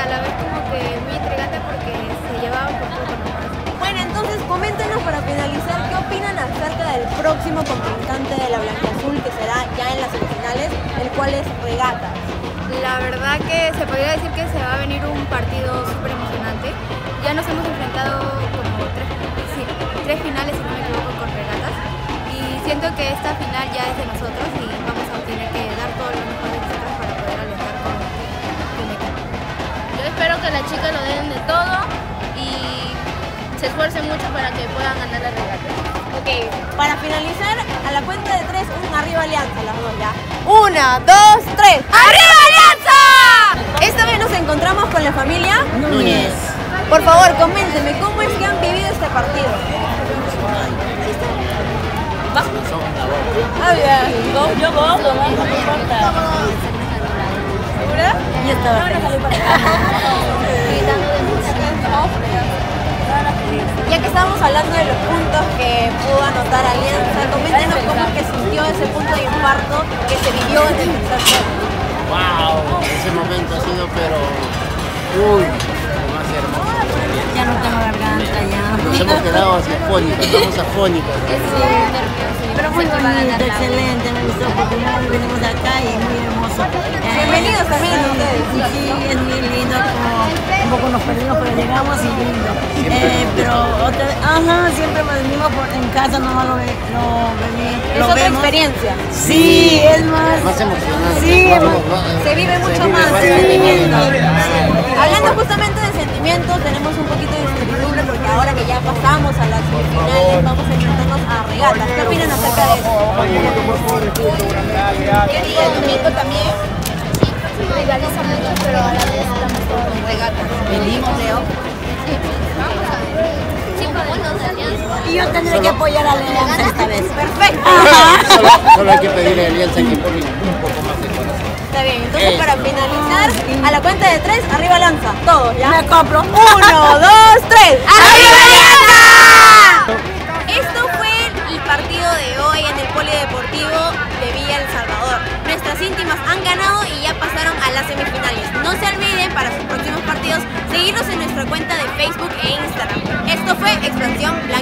a la vez como que muy intrigante porque se llevaba por poco nomás. Bueno, entonces coméntenos para finalizar qué opinan acerca del próximo contrincante de la Blanquiazul, que será ya en las semifinales, el cual es Regatas. La verdad que se podría decir que se va a venir un partido súper emocionante. Ya nos hemos enfrentado como tres finales, si no me equivoco, con Regatas. Y siento que esta final ya es de nosotros y vamos a tener que dar todo lo mejor de nosotros para poder alentar como equipo. Yo espero que las chicas lo den de todo y se esfuercen mucho para que puedan ganar la regata. Ok, para finalizar, a la cuenta de 3, un arriba Alianza, las dos ya. 1, 2, 3. ¡Arriba Alianza! Esta vez nos encontramos con la familia Núñez. Por favor, coméntenme, ¿cómo es que han vivido este partido? Ah, bien. Yo no importa. ¿Segura? Yo estaba Ya que estamos hablando de los puntos que pudo anotar Alianza, coméntenos cómo es que sintió ese punto de infarto que se vivió en el tercer set. ¡Wow! Ese momento ha sido, pero uy, lo más hermoso. Ya no tengo garganta, ya. Nos hemos quedado así afónicos, estamos afónicos. Pero muy bonito, excelente, me gustó porque venimos de acá y muy hermoso. Bienvenidos también ustedes. Sí, es muy lindo, como un poco nos perdimos, pero llegamos y lindo. Pero otra vez, siempre venimos en casa, nomás lo Es otra vemos. experiencia. Sí, es más. Más emocionante. Sí, Se vive mucho más más el sentimiento. sentimiento. Hablando justamente de sentimientos, tenemos un poquito de incertidumbre porque ahora que ya pasamos a las semifinales vamos a enfrentarnos a Regatas. ¿Qué opinan acerca de eso? ¿Qué día el domingo también? Rivaliza mucho, pero a la vez estamos todos en Regatas. Venimos, Leo. Sí, podemos de Alianza. Y yo tendré que apoyar a la Alianza esta vez. Perfecto. Solo hay que pedirle a Alianza que ponga un poco más de corazón. Está bien, entonces para finalizar, a la cuenta de 3, arriba Alianza. Todos, ¿ya? Me compro. 1, 2, 3. ¡Arriba Alianza! Esto fue el partido de hoy en el Polideportivo de Villa El Salvador. Nuestras íntimas han ganado y ya pasaron a las semifinales. No se olviden para sus próximos partidos seguirnos en nuestra cuenta de Facebook e Instagram. Esto fue Expansión Blanca.